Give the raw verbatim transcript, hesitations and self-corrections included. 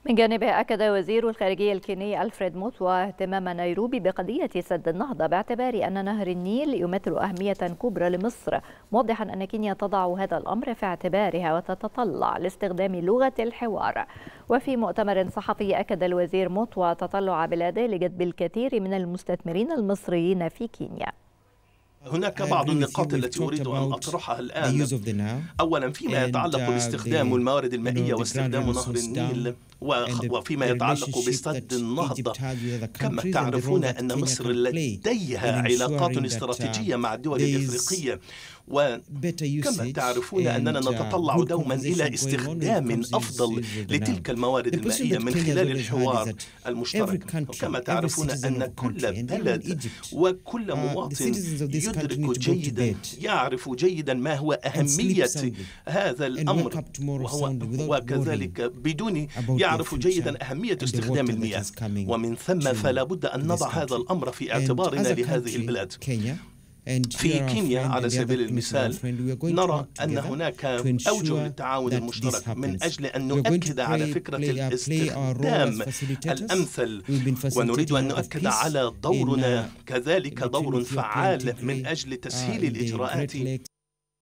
من جانبه أكد وزير الخارجية الكيني ألفريد موتوا اهتمام نيروبي بقضية سد النهضة باعتبار أن نهر النيل يمثل أهمية كبرى لمصر، موضحا أن كينيا تضع هذا الأمر في اعتبارها وتتطلع لاستخدام لغة الحوار. وفي مؤتمر صحفي أكد الوزير موتوا تطلع بلاده لجذب الكثير من المستثمرين المصريين في كينيا. هناك بعض النقاط التي أريد أن أطرحها الآن. أولا فيما يتعلق باستخدام الموارد المائية واستخدام نهر النيل، وفيما يتعلق بسد النهضة. كما تعرفون أن مصر لديها علاقات استراتيجية مع الدول الإفريقية، وكما تعرفون أننا نتطلع دوما إلى استخدام أفضل لتلك الموارد المائية من خلال الحوار المشترك. وكما تعرفون أن كل بلد وكل مواطن يدرك جيدا يعرف جيدا ما هو أهمية هذا الأمر، وهو وكذلك بدون يعرف جيدا أهمية استخدام المياه، ومن ثم فلا بد أن نضع هذا الأمر في اعتبارنا لهذه البلاد. في كينيا على سبيل المثال نرى أن هناك أوجه للتعاون المشترك من أجل أن نؤكد على فكرة الاستخدام الأمثل، ونريد أن نؤكد على دورنا كذلك دور فعال من أجل تسهيل الإجراءات